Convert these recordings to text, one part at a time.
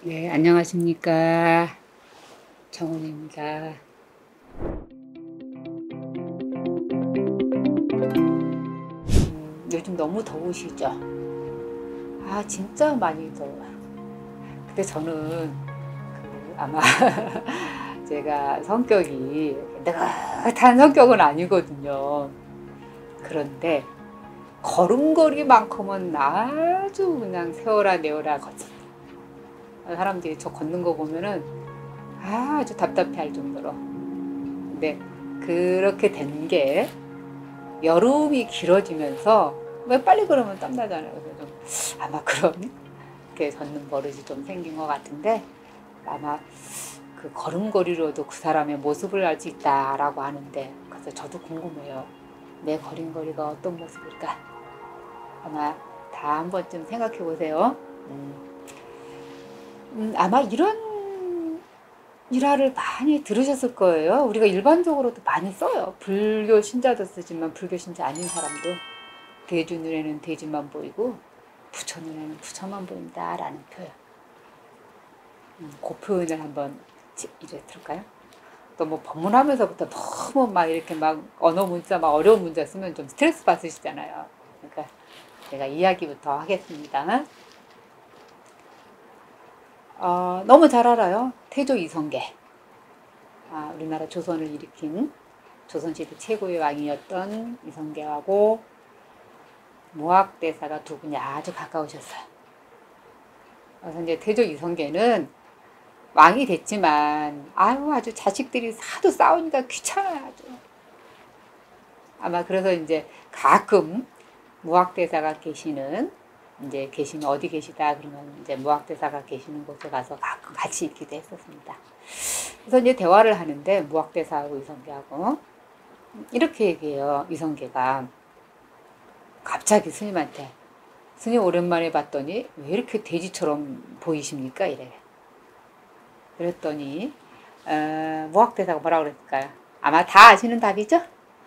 네, 안녕하십니까. 정원입니다. 요즘 너무 더우시죠? 진짜 많이 더워요. 근데 저는 아마 제가 성격이 느긋한 성격은 아니거든요. 그런데 걸음걸이만큼은 아주 그냥 세워라 내어라 걷습니다. 사람들이 저 걷는 거 보면은 아주 답답해 할 정도로. 근데 그렇게 된 게 여름이 길어지면서 왜 빨리 걸으면 땀나잖아요. 그래서 좀 아마 그렇게 걷는 버릇이 좀 생긴 것 같은데, 아마 그 걸음걸이로도 그 사람의 모습을 알 수 있다라고 하는데, 그래서 저도 궁금해요. 내 걸음걸이가 어떤 모습일까? 아마 다 한 번쯤 생각해 보세요. 아마 이런 일화를 많이 들으셨을 거예요. 우리가 일반적으로도 많이 써요. 불교 신자도 쓰지만 불교 신자 아닌 사람도 돼지 눈에는 돼지만 보이고 부처 눈에는 부처만 보인다 라는 표현. 그 표현을 한번 이제 들을까요? 또 뭐 법문하면서부터 너무 막 이렇게 막 언어 문자 막 어려운 문자 쓰면 좀 스트레스 받으시잖아요. 그러니까 제가 이야기부터 하겠습니다. 너무 잘 알아요. 태조 이성계. 우리나라 조선을 일으킨 조선시대 최고의 왕이었던 이성계하고 무학대사가 두 분이 아주 가까우셨어요. 그래서 이제 태조 이성계는 왕이 됐지만 아주 자식들이 하도 싸우니까 귀찮아요. 아주. 아마 그래서 이제 가끔 무학대사가 계시는, 이제 계시면 어디 계시다 그러면 이제 무학대사가 계시는 곳에 가서 가끔 같이 있기도 했었습니다. 그래서 이제 대화를 하는데 무학대사하고 이성계하고 이렇게 얘기해요. 이성계가 갑자기 스님한테, 스님 오랜만에 봤더니 왜 이렇게 돼지처럼 보이십니까? 이래. 그랬더니 무학대사가 뭐라고 그랬을까요? 아마 다 아시는 답이죠?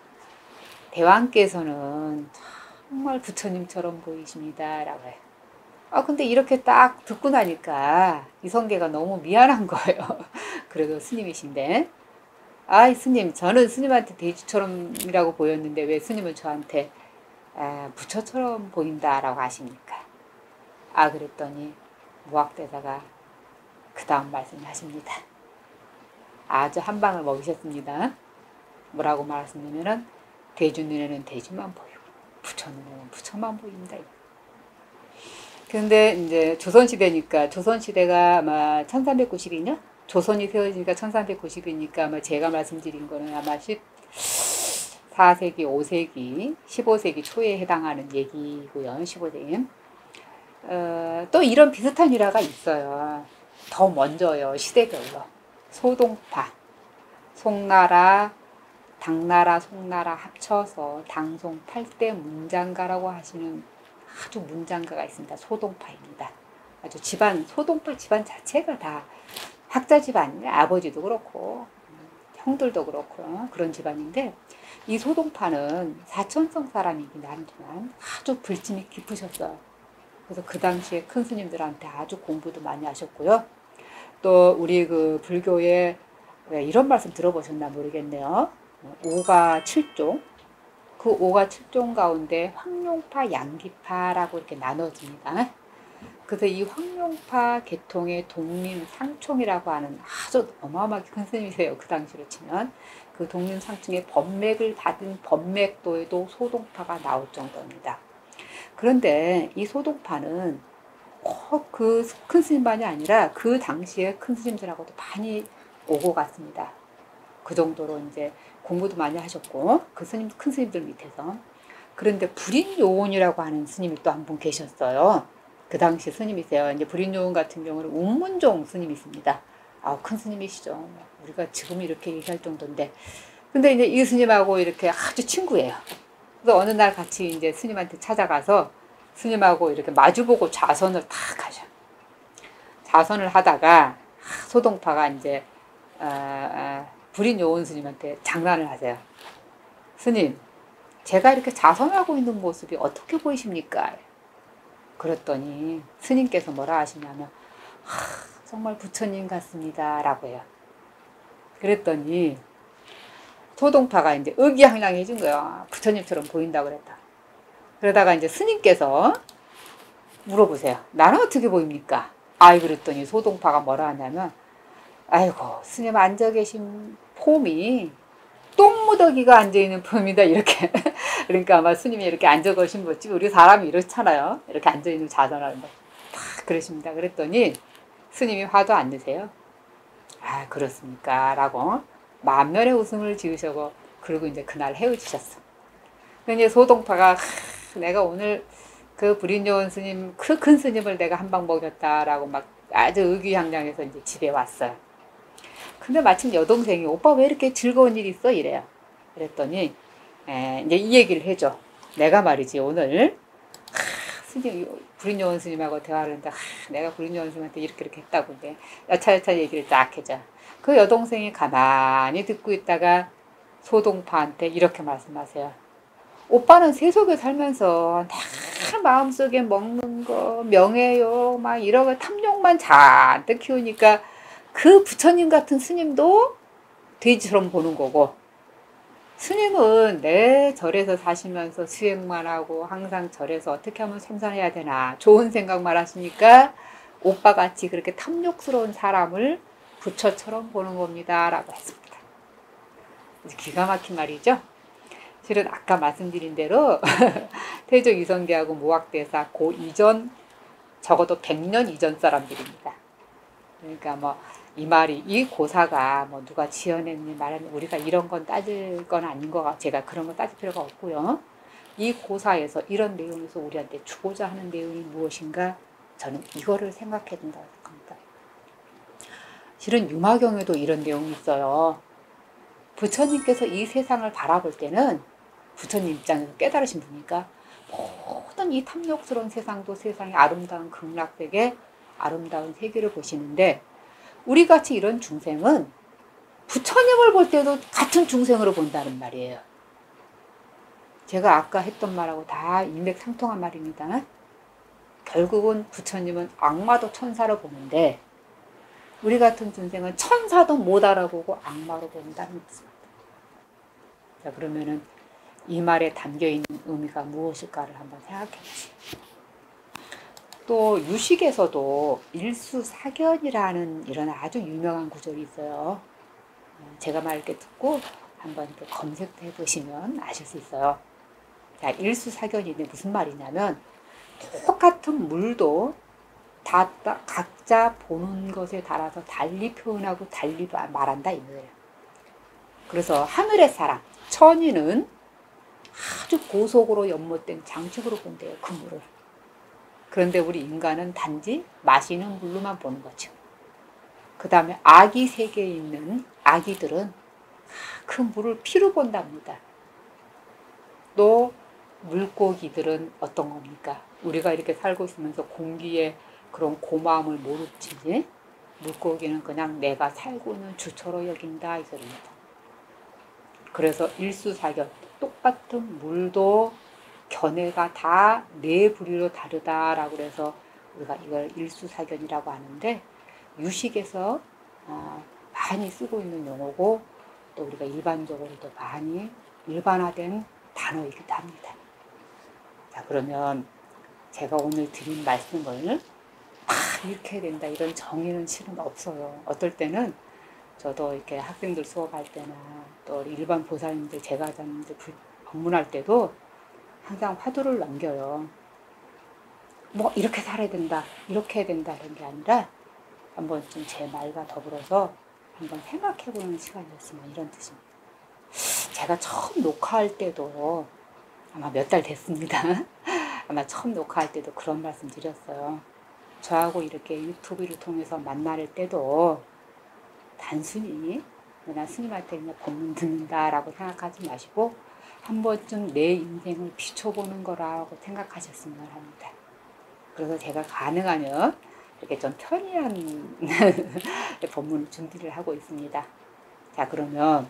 대왕께서는 정말 부처님처럼 보이십니다 라고 해요. 근데 이렇게 딱 듣고 나니까 이성계가 너무 미안한 거예요. 그래도 스님이신데, 스님, 저는 스님한테 돼지처럼이라고 보였는데 왜 스님은 저한테 부처처럼 보인다라고 하십니까? 그랬더니 무학대사가 그 다음 말씀을 하십니다. 아주 한 방을 먹으셨습니다. 뭐라고 말씀드리면은 돼지 눈에는 돼지만 보이고 부처 눈에는 부처만 보인다. 근데 이제 조선시대니까, 조선시대가 아마 1392년? 조선이 세워지니까 1390이니까 아마 제가 말씀드린 거는 아마 14세기, 5세기, 15세기 초에 해당하는 얘기고요. 15세기. 또 이런 비슷한 일화가 있어요. 더 먼저요. 시대별로. 소동파, 송나라, 당나라, 송나라 합쳐서 당송 8대 문장가라고 하시는 아주 문장가가 있습니다. 소동파입니다. 아주 소동파 집안 자체가 다 학자 집안이에요. 아버지도 그렇고 형들도 그렇고 그런 집안인데, 이 소동파는 사천성 사람이긴 하지만 아주 불침이 깊으셨어요. 그래서 그 당시에 큰 스님들한테 아주 공부도 많이 하셨고요. 또 우리 그 불교에 이런 말씀 들어보셨나 모르겠네요. 오가 7종. 그 오가 7종 가운데 황룡파, 양기파라고 이렇게 나눠집니다. 그래서 이 황룡파 계통의 독림상총이라고 하는 아주 어마어마하게 큰 스님이세요. 그 당시로 치면. 그 독림상총의 법맥을 받은 법맥도에도 소동파가 나올 정도입니다. 그런데 이 소동파는 그 큰 스님만이 아니라 그 당시에 큰 스님들하고도 많이 오고 갔습니다. 그 정도로 이제 공부도 많이 하셨고, 그 큰 스님들 밑에서. 그런데 불인요원이라고 하는 스님이 또 한 분 계셨어요. 그 당시 스님이세요. 이제 불인요원 같은 경우는 운문종 스님이 있습니다. 큰 스님이시죠. 우리가 지금 이렇게 얘기할 정도인데. 근데 이제 이 스님하고 이렇게 아주 친구예요. 그래서 어느 날 같이 이제 스님한테 찾아가서 스님하고 이렇게 마주보고 자선을 탁 하셔. 자선을 하다가 소동파가 이제 불인 요원 스님한테 장난을 하세요. 스님, 제가 이렇게 자선하고 있는 모습이 어떻게 보이십니까? 그랬더니 스님께서 뭐라 하시냐면, 정말 부처님 같습니다. 라고 해요. 그랬더니 소동파가 이제 의기양양해 준 거야. 부처님처럼 보인다고 그랬다. 그러다가 이제 스님께서 물어보세요. 나는 어떻게 보입니까? 아이, 그랬더니 소동파가 뭐라 하냐면, 아이고, 스님 앉아 계신 폼이 똥무더기가 앉아있는 폼이다. 이렇게. 그러니까 아마 스님이 이렇게 앉아 계신 거지. 우리 사람이 이렇잖아요. 이렇게 앉아있는 자전하는 거. 딱 그러십니다. 그랬더니 스님이 화도 안 내세요. 아, 그렇습니까? 라고 만면의 웃음을 지으셔고, 그리고 이제 그날 헤어지셨어. 근데 소동파가, 내가 오늘 그 불인요원 스님, 그 큰 스님을 내가 한 방 먹였다라고 막 아주 의기양양해서 이제 집에 왔어요. 근데 마침 여동생이 오빠 왜 이렇게 즐거운 일 있어? 이래요. 그랬더니 이제 이 얘기를 해줘. 내가 말이지 오늘 스님, 불인요원 스님하고 대화를 했는데 내가 불인요원 스님한테 이렇게 했다고 이제 여차여차 얘기를 딱 해줘. 그 여동생이 가만히 듣고 있다가 소동파한테 이렇게 말씀하세요. 오빠는 세속에 살면서 다 마음속에 먹는 거, 명예요, 막 이런 거 탐욕만 잔뜩 키우니까 그 부처님 같은 스님도 돼지처럼 보는 거고, 스님은 내 절에서 사시면서 수행만 하고 항상 절에서 어떻게 하면 생산해야 되나 좋은 생각만 하시니까 오빠같이 그렇게 탐욕스러운 사람을 부처처럼 보는 겁니다. 라고 했습니다. 기가 막힌 말이죠. 실은 아까 말씀드린 대로 태조 이성계하고 무학대사 그 이전 적어도 100년 이전 사람들입니다. 그러니까 뭐 이 말이 이 고사가 뭐 누가 지어냈니 말하는 우리가 이런 건 따질 건 아닌 거 제가 그런 거 따질 필요가 없고요. 이 고사에서 이런 내용에서 우리한테 주고자 하는 내용이 무엇인가 저는 이거를 생각해야 된다고 생각합니다. 실은 유마경에도 이런 내용이 있어요. 부처님께서 이 세상을 바라볼 때는 부처님 입장에서 깨달으신 분이니까 모든 이 탐욕스러운 세상도 세상의 아름다운 극락세계, 아름다운 세계를 보시는데 우리같이 이런 중생은 부처님을 볼 때도 같은 중생으로 본다는 말이에요. 제가 아까 했던 말하고 다 일맥상통한 말입니다. 결국은 부처님은 악마도 천사로 보는데 우리 같은 중생은 천사도 못 알아보고 악마로 본다는 뜻입니다. 자, 그러면은 이 말에 담겨있는 의미가 무엇일까를 한번 생각해 보시죠. 또 유식에서도 일수사견이라는 이런 아주 유명한 구절이 있어요. 제가 말 이렇게 듣고 한번 이렇게 검색해 보시면 아실 수 있어요. 자, 일수사견인데 무슨 말이냐면 똑같은 물도 다 각자 보는 것에 따라서 달리 표현하고 달리 말한다 이 말이에요. 그래서 하늘의 사람, 천인은 아주 고속으로 연못된 장축으로 본대요, 그 물을. 그런데 우리 인간은 단지 마시는 물로만 보는 거죠. 그 다음에 아기 세계에 있는 아기들은 그 물을 피로 본답니다. 또 물고기들은 어떤 겁니까? 우리가 이렇게 살고 있으면서 공기에 그런 고마움을 모르지. 물고기는 그냥 내가 살고 있는 주처로 여긴다 이 소리입니다. 그래서 일수사견, 똑같은 물도 견해가 다 네 부류로 다르다라고 그래서 우리가 이걸 일수사견이라고 하는데 유식에서 많이 쓰고 있는 용어고 또 우리가 일반적으로도 많이 일반화된 단어이기도 합니다. 자, 그러면 제가 오늘 드린 말씀을 이렇게 해야 된다 이런 정의는 실은 없어요. 어떨 때는 저도 이렇게 학생들 수업할 때나 또 일반 보살님들 제가자님들 방문할 때도 항상 화두를 넘겨요. 뭐 이렇게 살아야 된다 이렇게 해야 된다 이런 게 아니라 한번 좀 제 말과 더불어서 한번 생각해보는 시간이었으면 이런 뜻입니다. 제가 처음 녹화할 때도 아마 몇 달 됐습니다. 아마 처음 녹화할 때도 그런 말씀 드렸어요. 저하고 이렇게 유튜브를 통해서 만날 때도 단순히 나 스님한테 그냥 법문 듣는다라고 생각하지 마시고 한 번쯤 내 인생을 비춰보는 거라고 생각하셨으면 합니다. 그래서 제가 가능하면 이렇게 좀 편리한 법문을 준비를 하고 있습니다. 자, 그러면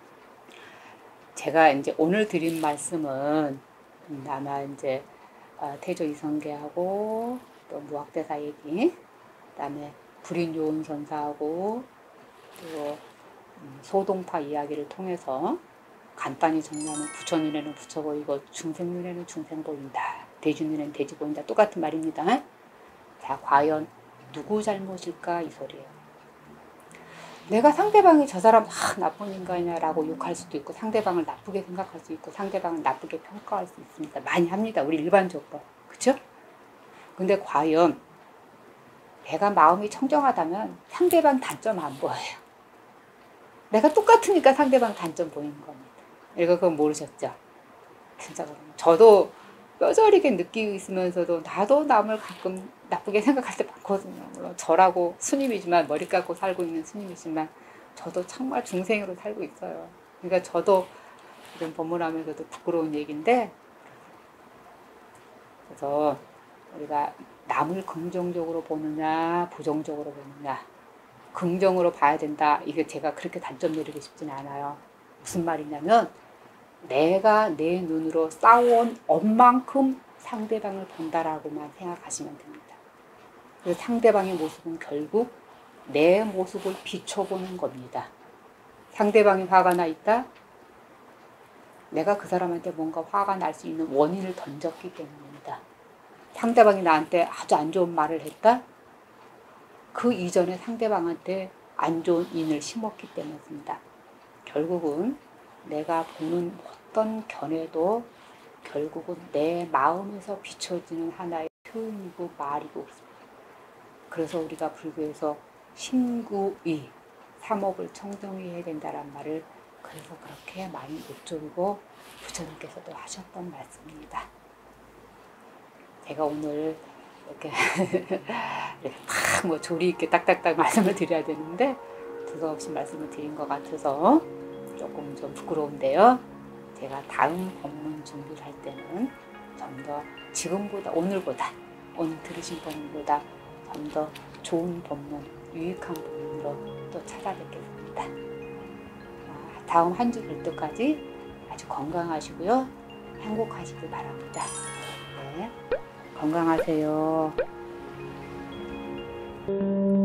제가 이제 오늘 드린 말씀은 아마 이제 태조 이성계하고 또 무학대사 얘기, 그다음에 불인요원선사하고 그리고 소동파 이야기를 통해서 간단히 정리하면 부처 눈에는 부처 보이고 중생 눈에는 중생 보인다. 돼지 눈에는 돼지 보인다. 똑같은 말입니다. 자, 과연 누구 잘못일까 이 소리예요. 내가 상대방이 저 사람 나쁜 인간이냐라고 욕할 수도 있고 상대방을 나쁘게 생각할 수 있고 상대방을 나쁘게 평가할 수 있습니다. 많이 합니다. 우리 일반적으로. 그쵸? 근데 과연 내가 마음이 청정하다면 상대방 단점 안 보여요. 내가 똑같으니까 상대방 단점 보이는 겁니다. 이거 그건 모르셨죠? 진짜 저도 뼈저리게 느끼고 있으면서도 나도 남을 가끔 나쁘게 생각할 때 많거든요. 물론 저라고 스님이지만 머리 깎고 살고 있는 스님이지만 저도 정말 중생으로 살고 있어요. 그러니까 저도 이런 법문하면서도 부끄러운 얘기인데 그래서 우리가 남을 긍정적으로 보느냐 부정적으로 보느냐 긍정으로 봐야 된다. 이게 제가 그렇게 단점 내리고 싶진 않아요. 무슨 말이냐면 내가 내 눈으로 싸워온 엄만큼 상대방을 본다라고만 생각하시면 됩니다. 그 상대방의 모습은 결국 내 모습을 비춰보는 겁니다. 상대방이 화가 나 있다? 내가 그 사람한테 뭔가 화가 날 수 있는 원인을 던졌기 때문입니다. 상대방이 나한테 아주 안 좋은 말을 했다? 그 이전에 상대방한테 안 좋은 인을 심었기 때문입니다. 결국은 내가 보는 어떤 견해도 결국은 내 마음에서 비춰지는 하나의 표현이고 말이고 그렇습니다. 그래서 우리가 불교에서 신구의 삼업을 청정히 해야 된다는 말을 그래서 그렇게 많이 읊조리고 부처님께서도 하셨던 말씀입니다. 제가 오늘 이렇게 막 조리 있게 딱딱딱 말씀을 드려야 되는데 두서없이 말씀을 드린 것 같아서 조금 좀 부끄러운데요. 제가 다음 법문 준비를 할 때는 좀 더 지금보다 오늘보다 오늘 들으신 법문보다 좀 더 좋은 법문, 유익한 법문으로 또 찾아뵙겠습니다. 다음 한 주 될 때까지 아주 건강하시고요. 행복하시길 바랍니다. 네, 건강하세요.